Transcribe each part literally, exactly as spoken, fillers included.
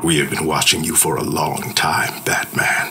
We have been watching you for a long time, Batman.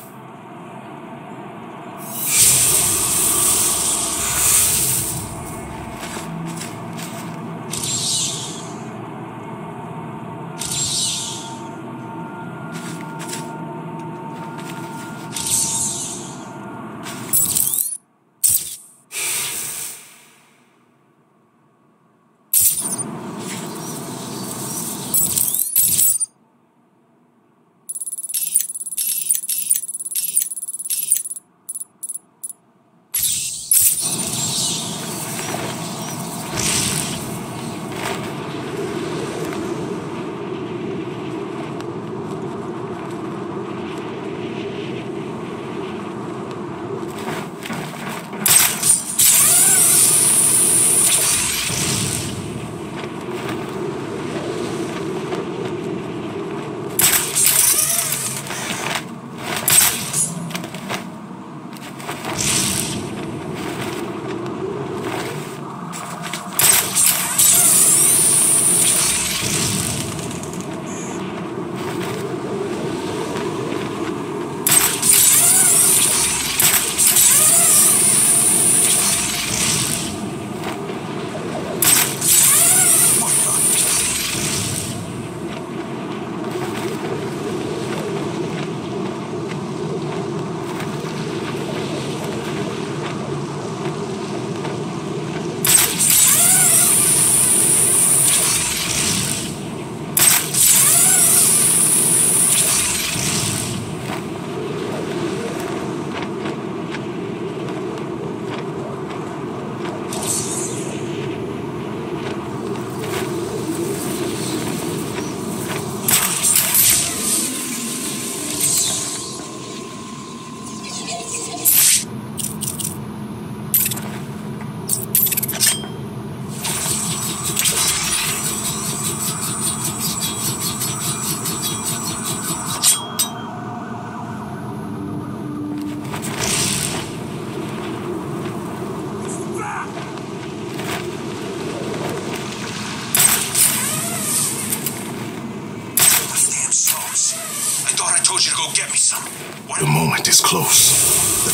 The moment is close. The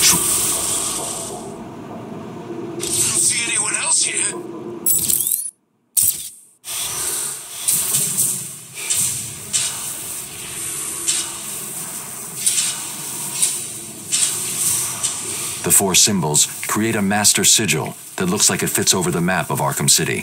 truth. I don't see anyone else here. The four symbols create a master sigil that looks like it fits over the map of Arkham City.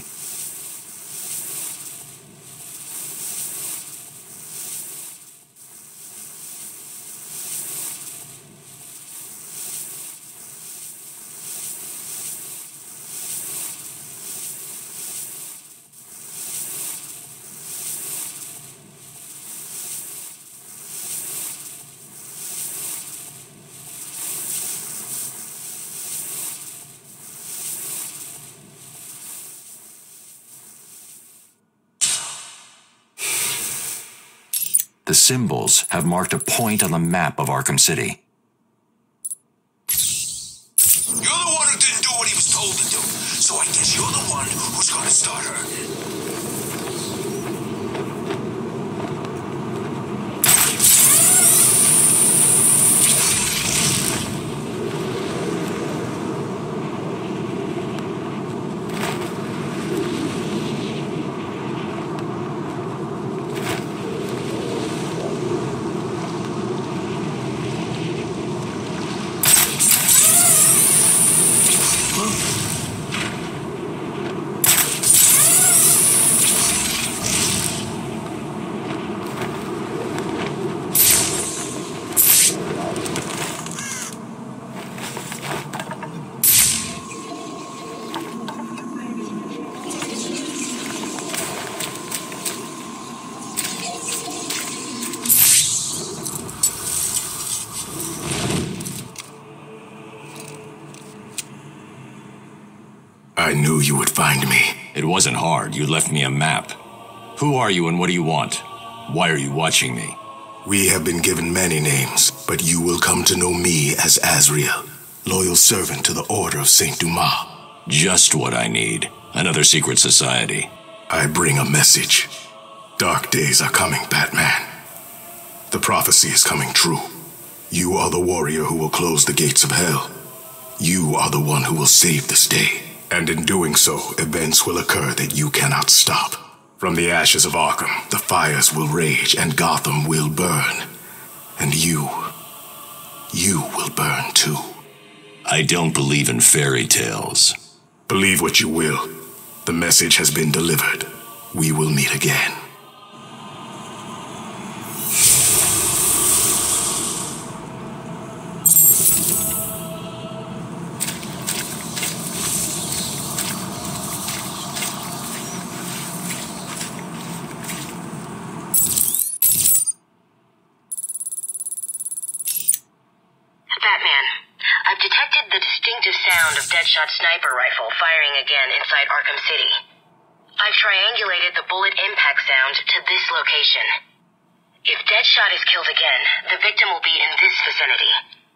The symbols have marked a point on the map of Arkham City. You're the one who didn't do what he was told to do, so I guess you're the one who's gonna start hurting. I knew you would find me. It wasn't hard. You left me a map. Who are you and what do you want? Why are you watching me? We have been given many names, but you will come to know me as Azrael, loyal servant to the Order of Saint Dumas. Just what I need. Another secret society. I bring a message. Dark days are coming, Batman. The prophecy is coming true. You are the warrior who will close the gates of hell. You are the one who will save this day. And in doing so, events will occur that you cannot stop. From the ashes of Arkham, the fires will rage and Gotham will burn. And you, you will burn too. I don't believe in fairy tales. Believe what you will. The message has been delivered. We will meet again. Sound of Deashot sniper rifle firing again inside Arkham City. I've triangulated the bullet impact sound to this location. If Deashot is killed again, the victim will be in this vicinity.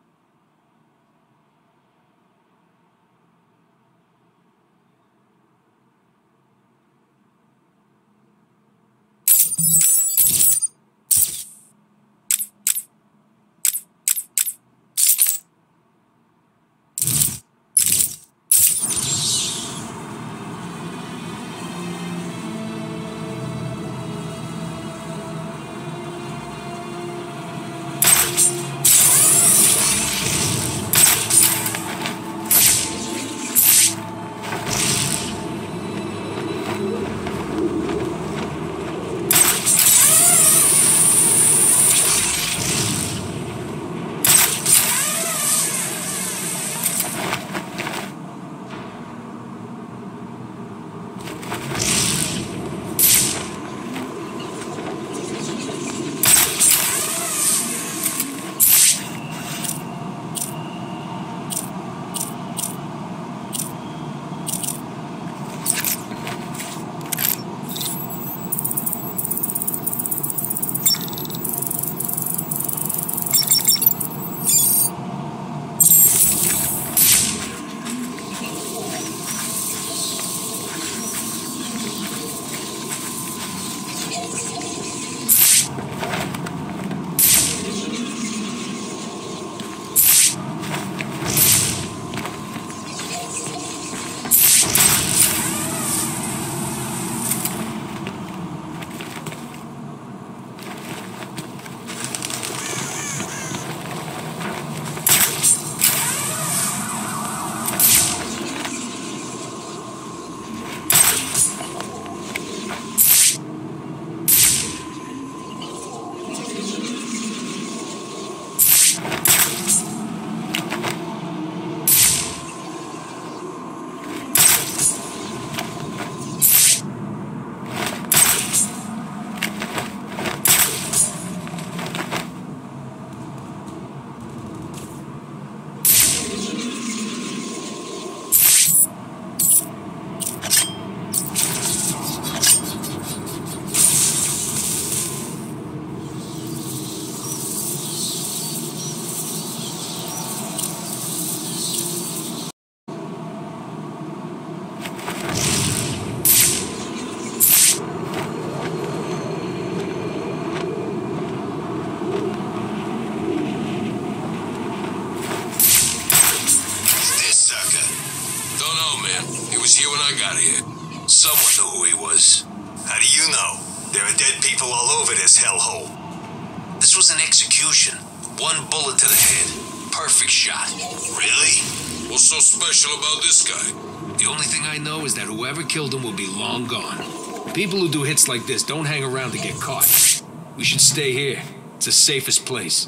Someone knew who he was. How do you know? There are dead people all over this hellhole. This was an execution. One bullet to the head. Perfect shot. Really? What's so special about this guy? The only thing I know is that whoever killed him will be long gone. People who do hits like this don't hang around to get caught. We should stay here. It's the safest place.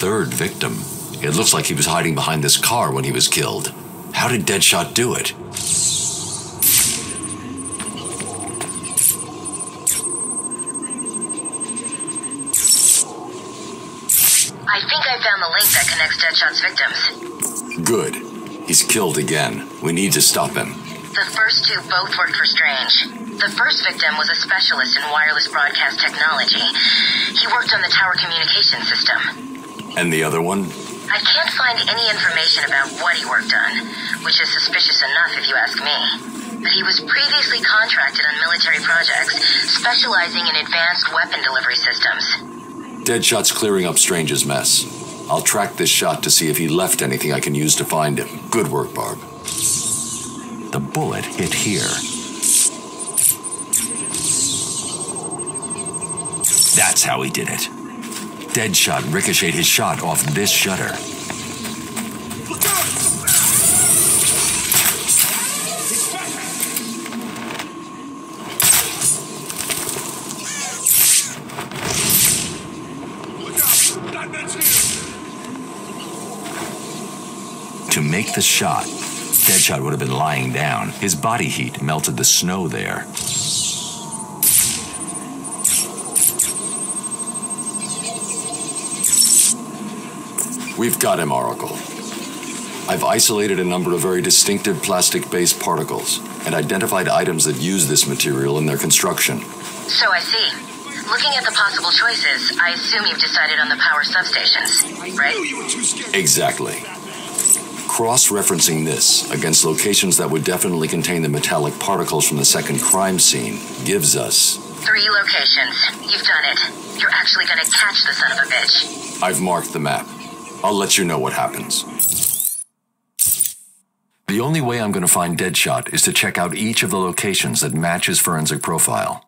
third victim. It looks like he was hiding behind this car when he was killed. How did Deadshot do it? I think I found the link that connects Deadshot's victims. Good. He's killed again. We need to stop him. The first two both worked for Strange. The first victim was a specialist in wireless broadcast technology. He worked on the tower communication system. And the other one? I can't find any information about what he worked on, which is suspicious enough if you ask me. But he was previously contracted on military projects, specializing in advanced weapon delivery systems. Deadshot's clearing up Strange's mess. I'll track this shot to see if he left anything I can use to find him. Good work, Barb. The bullet hit here. That's how he did it. Deadshot ricocheted his shot off this shutter. To make the shot, Deadshot would have been lying down. His body heat melted the snow there. We've got him, Oracle. I've isolated a number of very distinctive plastic-based particles and identified items that use this material in their construction. So I see. Looking at the possible choices, I assume you've decided on the power substations, right? Exactly. Cross-referencing this against locations that would definitely contain the metallic particles from the second crime scene gives us... Three locations. You've done it. You're actually gonna catch the son of a bitch. I've marked the map. I'll let you know what happens. The only way I'm going to find Deadshot is to check out each of the locations that match his forensic profile.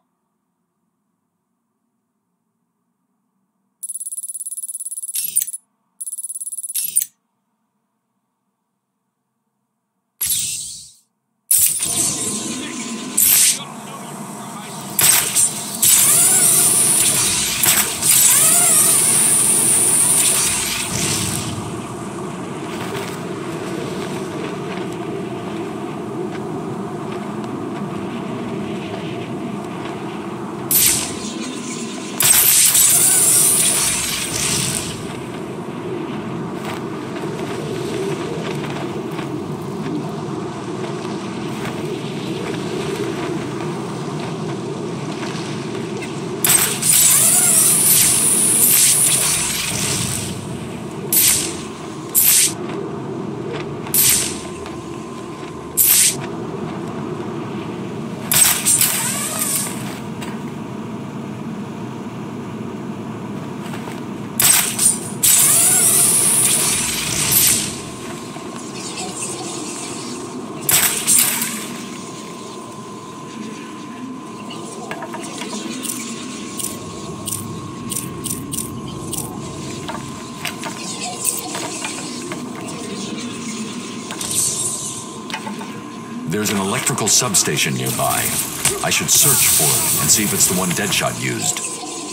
There's an electrical substation nearby. I should search for it and see if it's the one Deadshot used.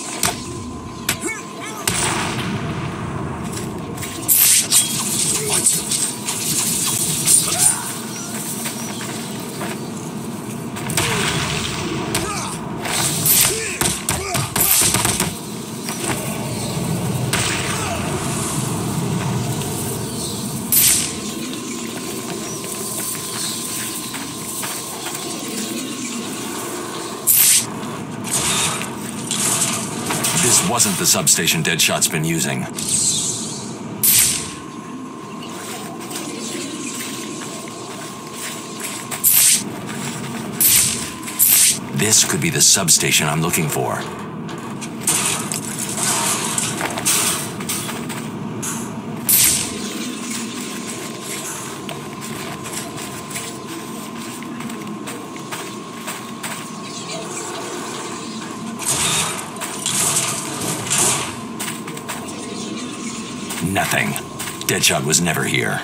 This wasn't the substation Deadshot's been using. This could be the substation I'm looking for. Nothing. Deadshot was never here.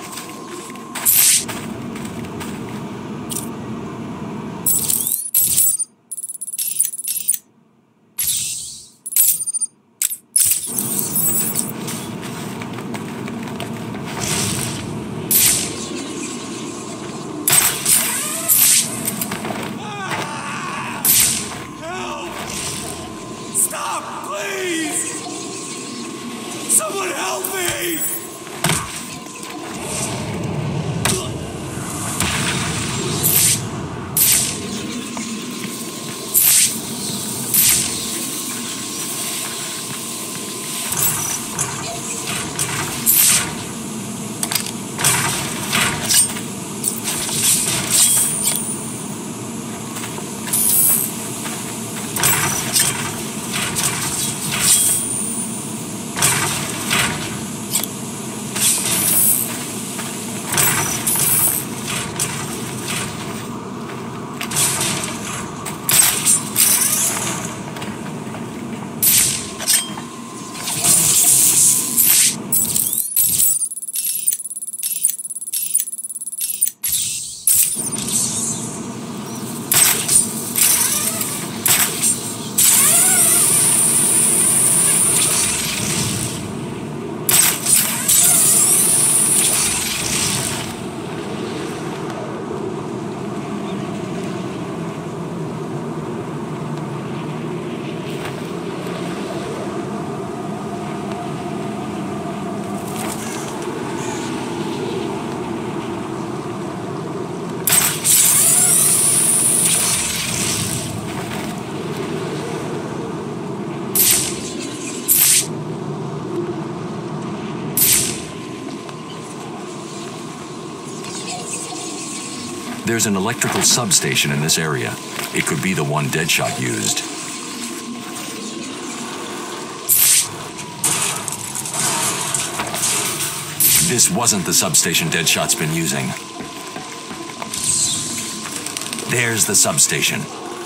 There's an electrical substation in this area. It could be the one Deashot used. This wasn't the substation Deashot's been using. There's the substation.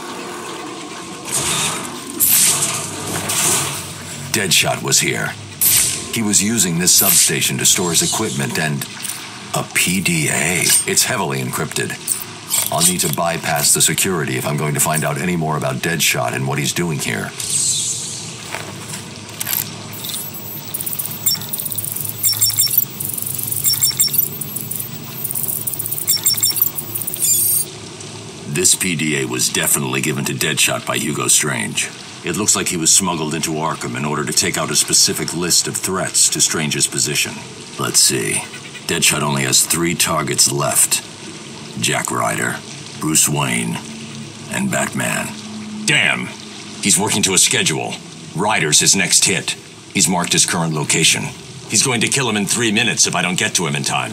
Deashot was here. He was using this substation to store his equipment and... a P D A. It's heavily encrypted. I'll need to bypass the security if I'm going to find out any more about Deashot and what he's doing here. This P D A was definitely given to Deashot by Hugo Strange. It looks like he was smuggled into Arkham in order to take out a specific list of threats to Strange's position. Let's see. Deashot only has three targets left. Jack Ryder, Bruce Wayne, and Batman. Damn! He's working to a schedule. Ryder's his next hit. He's marked his current location. He's going to kill him in three minutes if I don't get to him in time.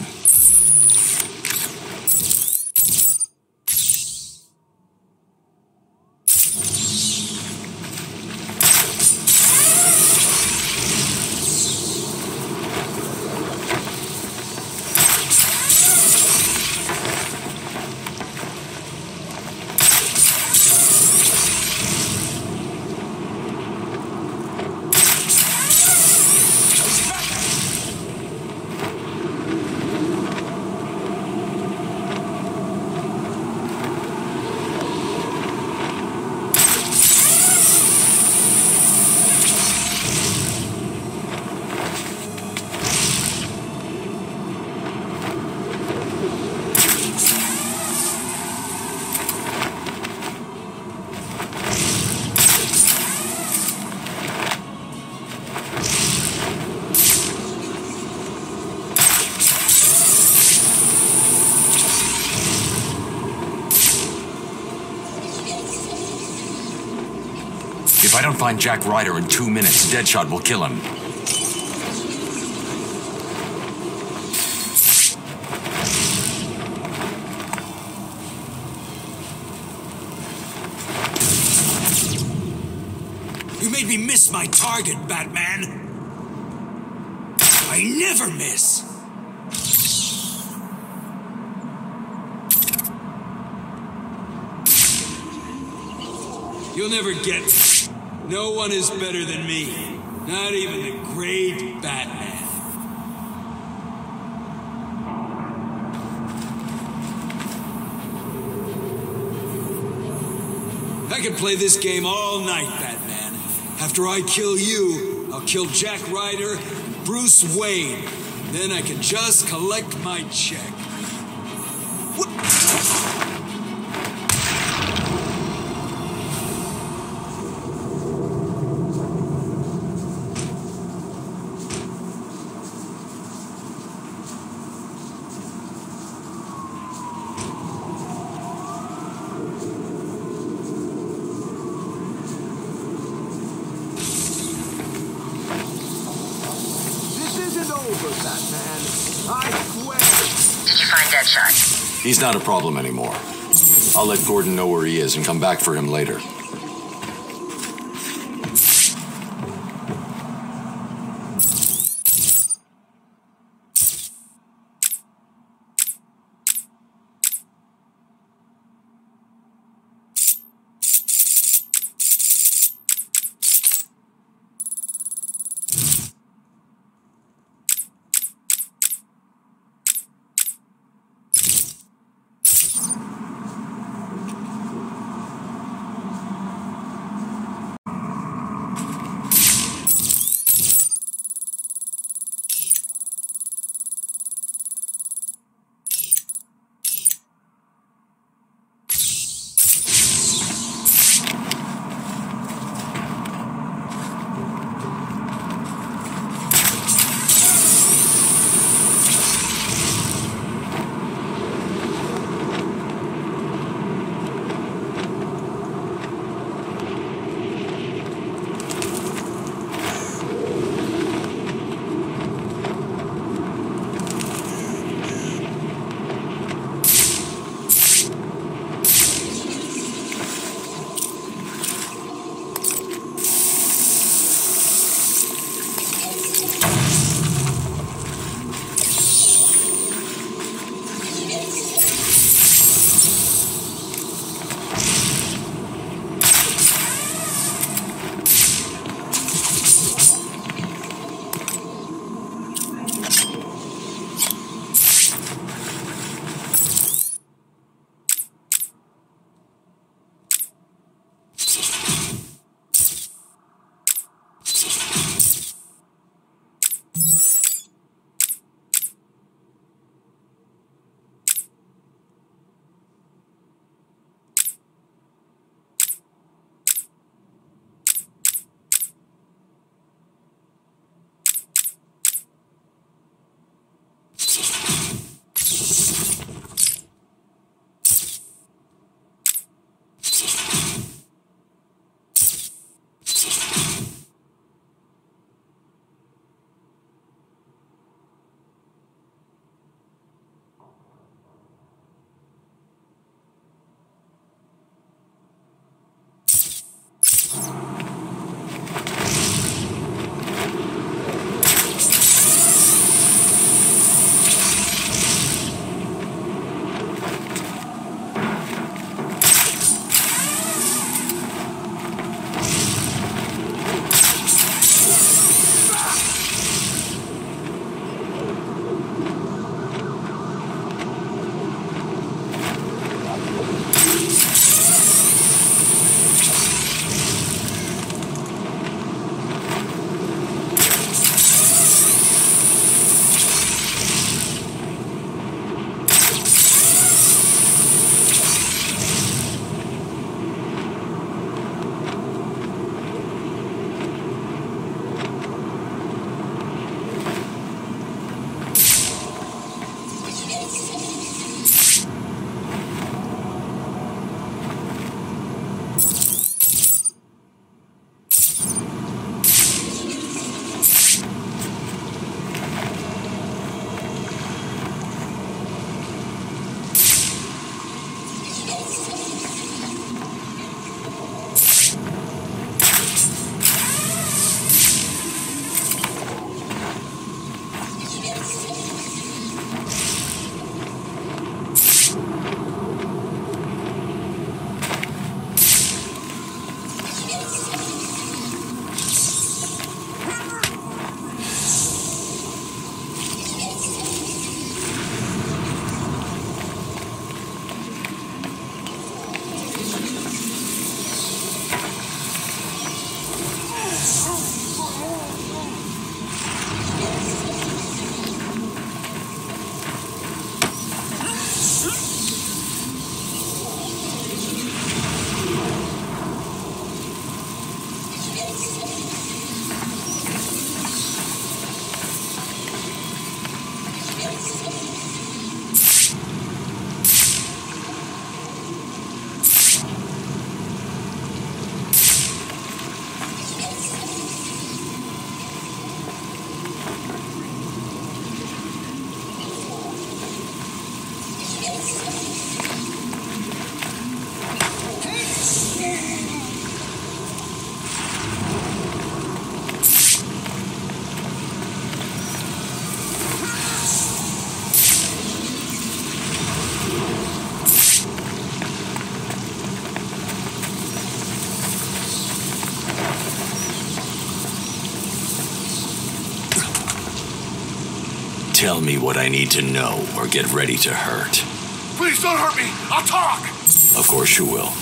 If I don't find Jack Ryder in two minutes, Deashot will kill him. You made me miss my target, Batman. I never miss. You'll never get me. No one is better than me. Not even the great Batman. I can play this game all night, Batman. After I kill you, I'll kill Jack Ryder and Bruce Wayne. Then I can just collect my check. What? Did you find Deashot? He's not a problem anymore. I'll let Gordon know where he is and come back for him later. Tell me what I need to know, or get ready to hurt. Please don't hurt me! I'll talk! Of course you will.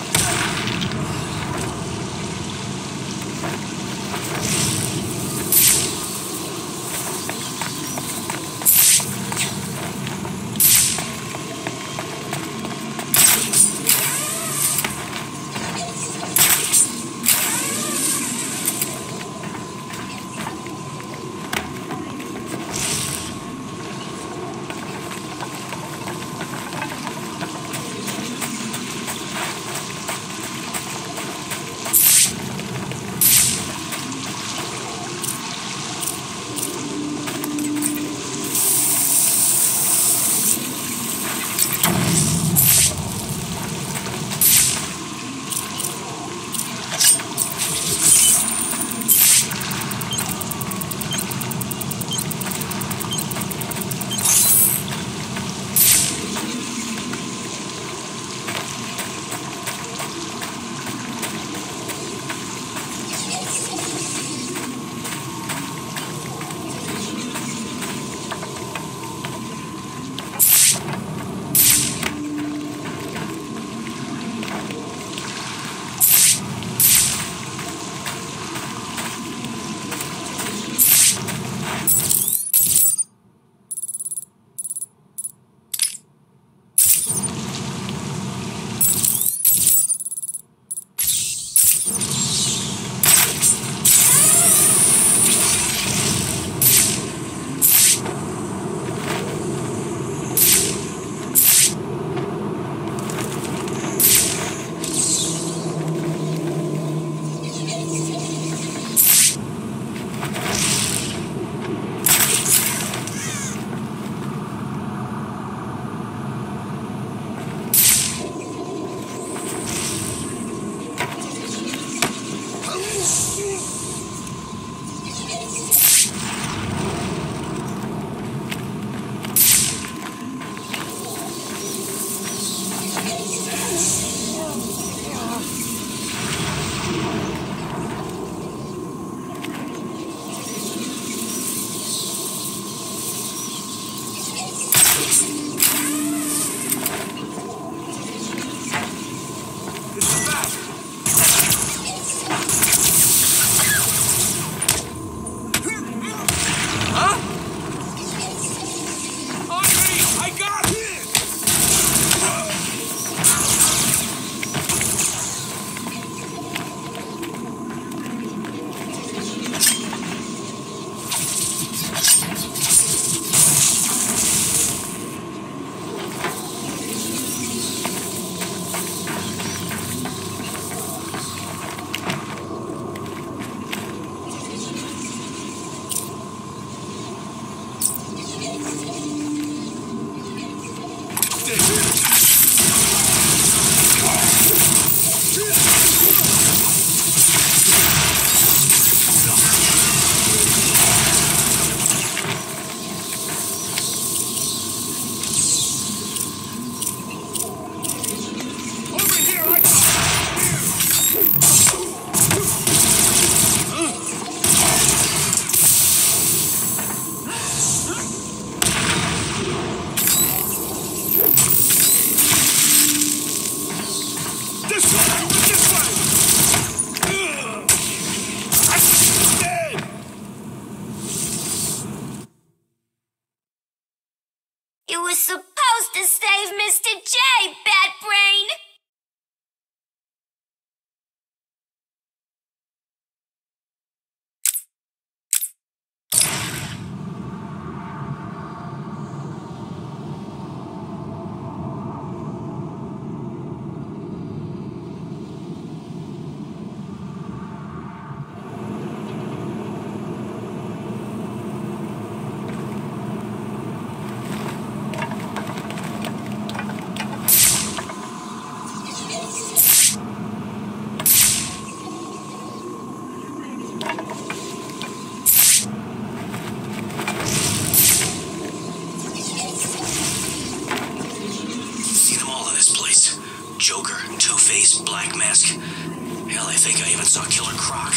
Black Mask. Hell, I think I even saw Killer Croc.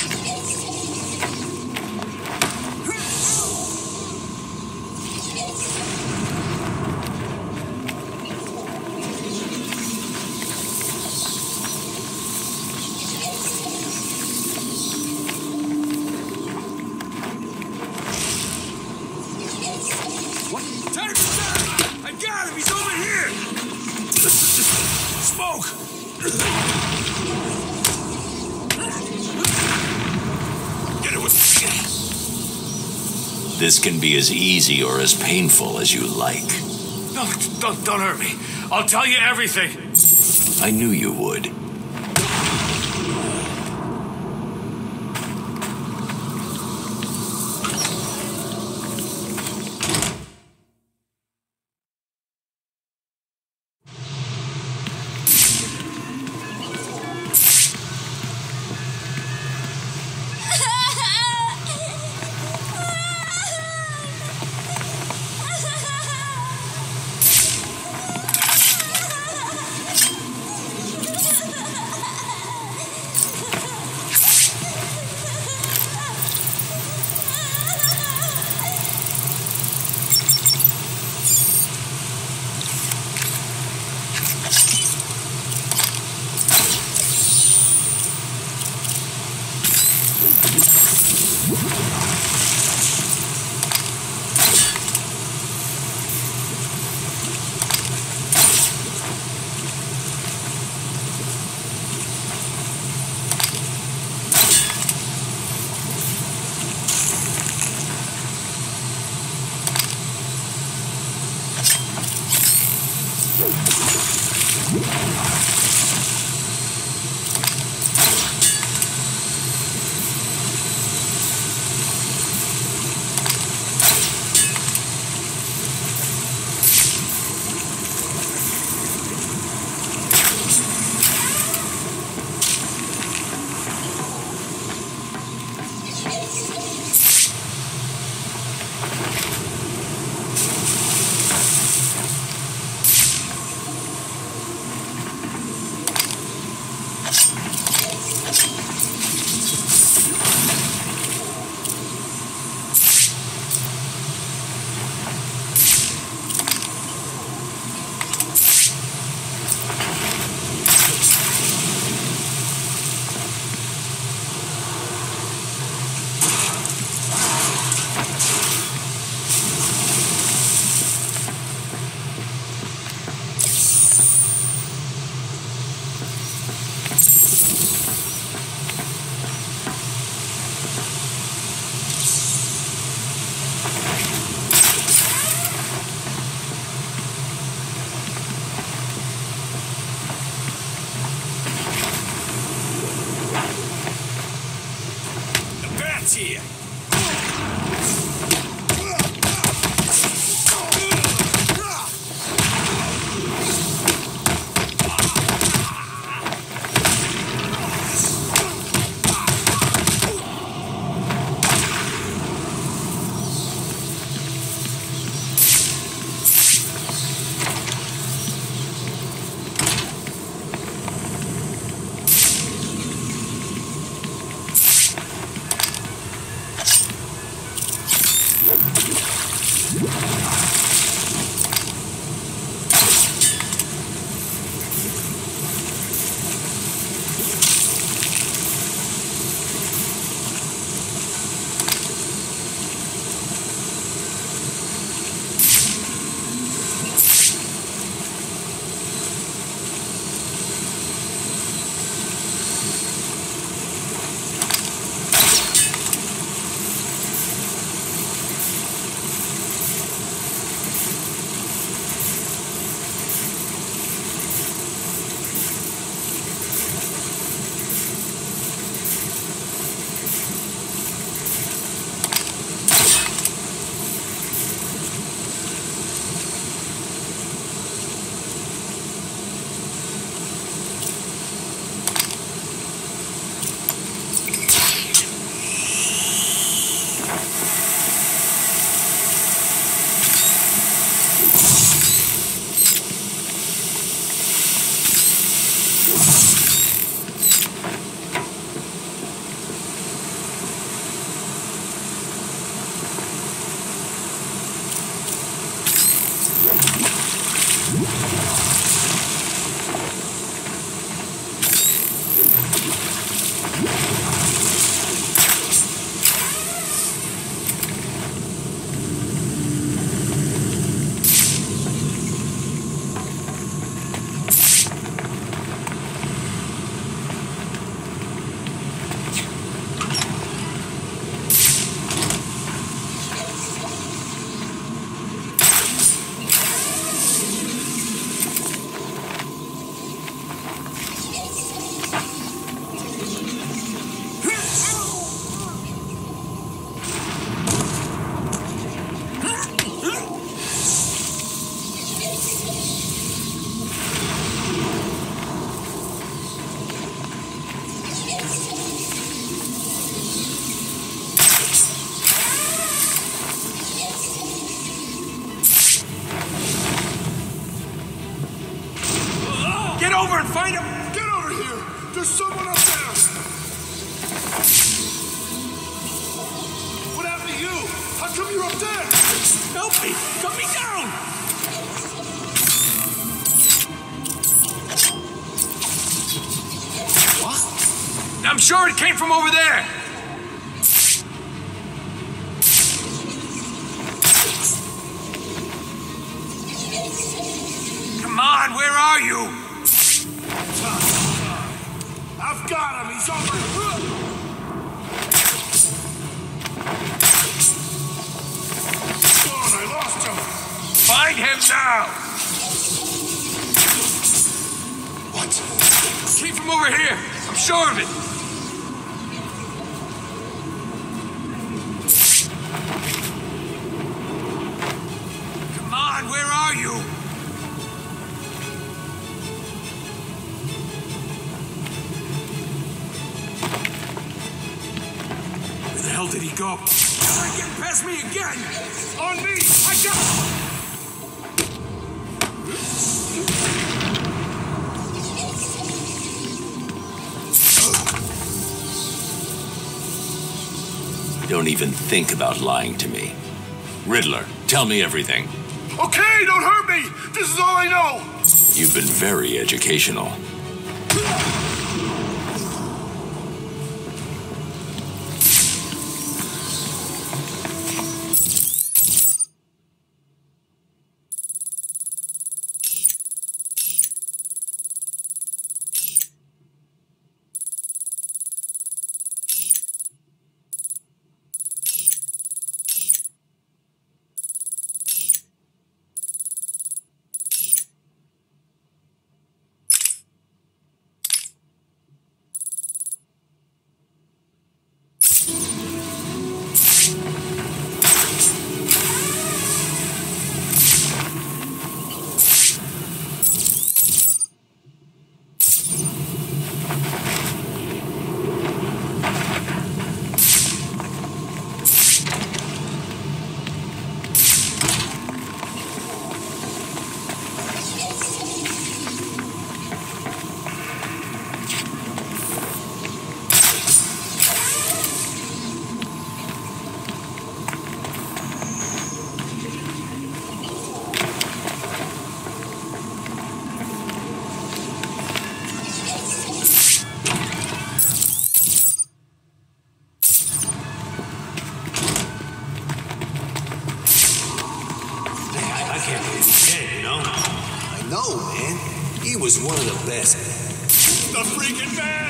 Smoke! Get it with... This can be as easy or as painful as you like. Don't, don't, don't hurt me. I'll tell you everything. I knew you would. Here. over and find him! Get over here! There's someone up there! What happened to you? How come you're up there? Help me! Cut me down! What? I'm sure it came from over there! Come on, where are you? I've got him! He's over here! Gone, I lost him! Find him now! What? Came from over here! I'm sure of it! Come on, where are you? Where the hell did he go? Try getting past me again! On me! I got him! Don't even think about lying to me. Riddler, tell me everything. Okay, don't hurt me! This is all I know! You've been very educational. He was one of the best. The freaking man!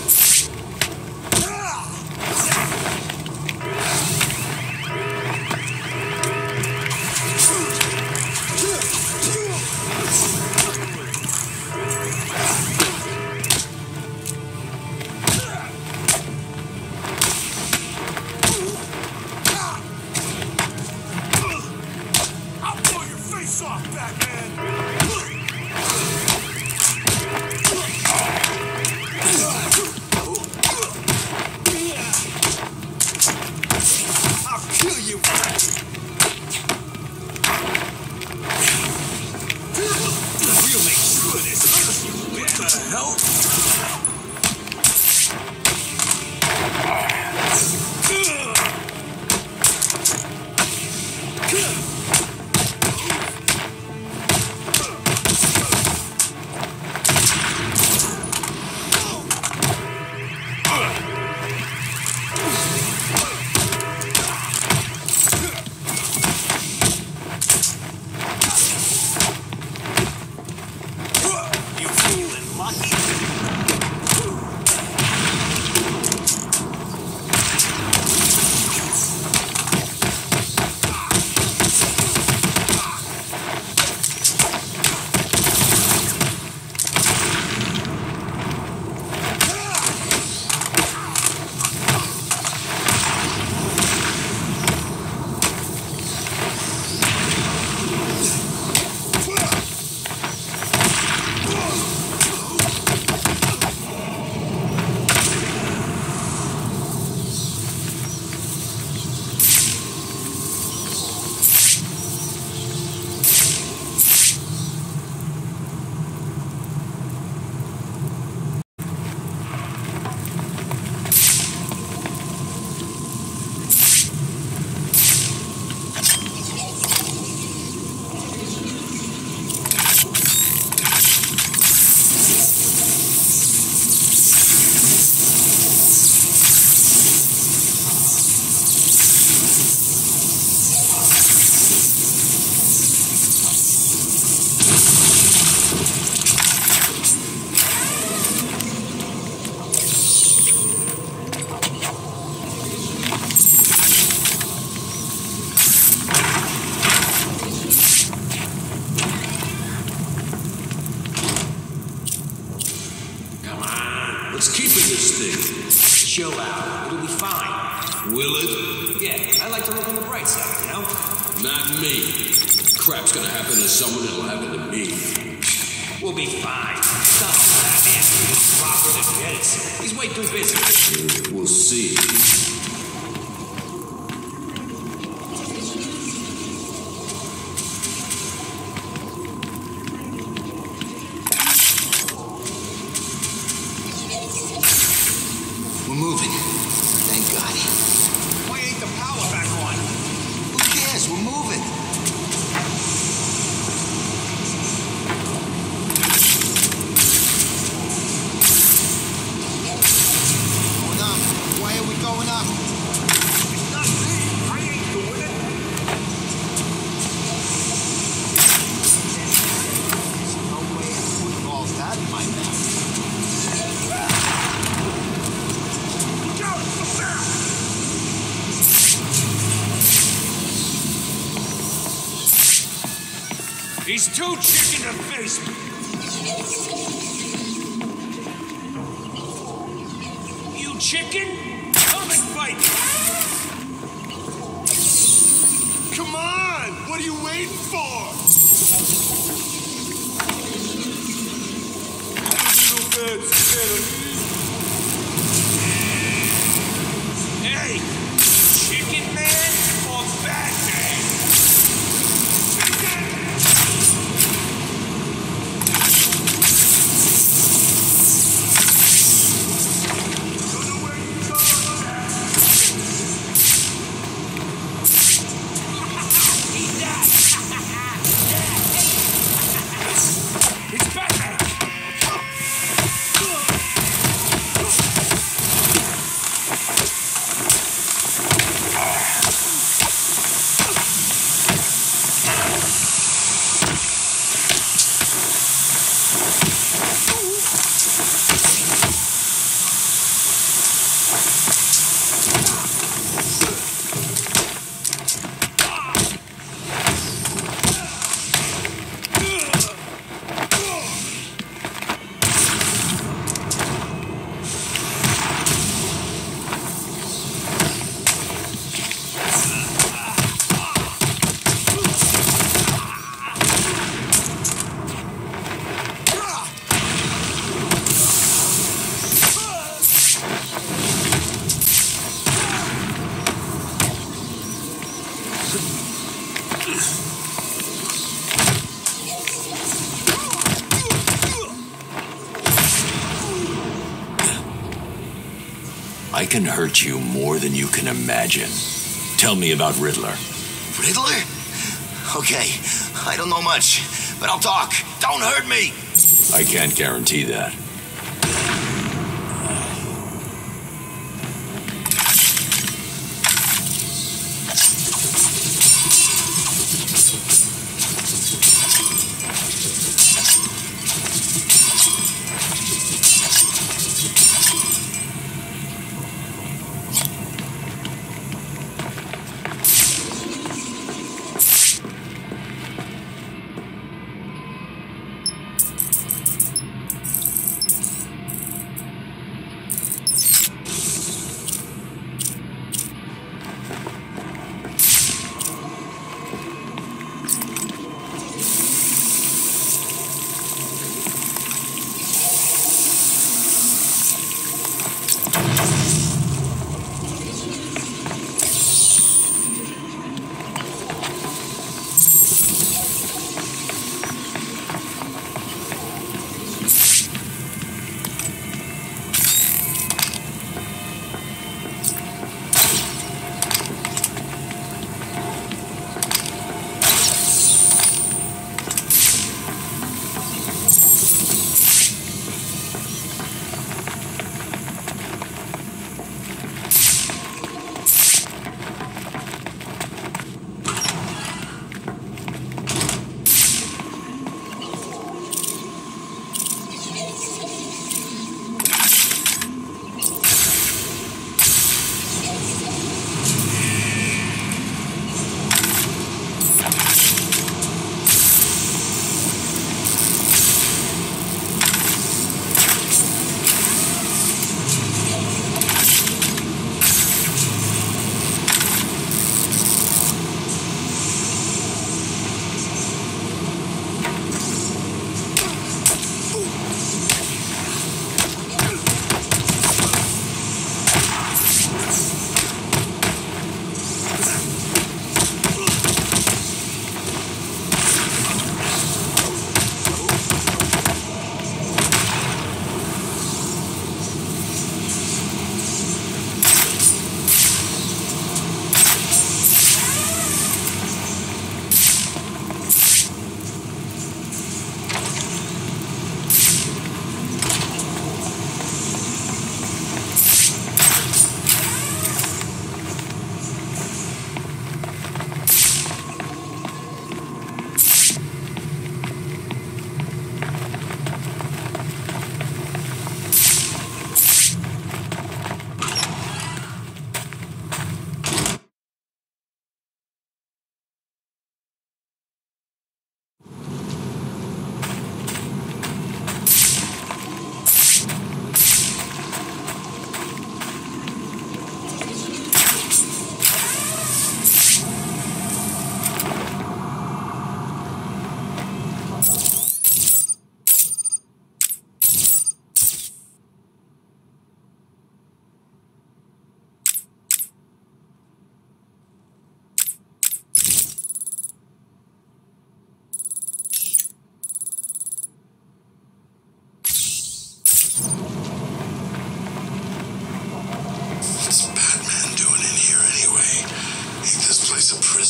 I'll blow your face off, Batman! What's keeping this thing? Chill out. It'll be fine. Will it? Yeah, I like to look on the bright side, you know? Not me. Crap's gonna happen to someone, it'll happen to me. We'll be fine. Stop that man. He's proper to get it. He's way too busy. Uh, we'll see. We're moving. Thank God. Why ain't the power back on? Who cares? We're moving. Going up. Why are we going up? It's not me. I ain't doing it. There's no way of putting all that in my mouth. He's too chicken to face me. You chicken? Come and fight me. Come on! What are you waiting for? Hey! Chicken man or Batman? Chicken! I can hurt you more than you can imagine. Tell me about Riddler. Riddler? Okay, I don't know much, but I'll talk. Don't hurt me! I can't guarantee that.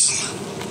Gotham.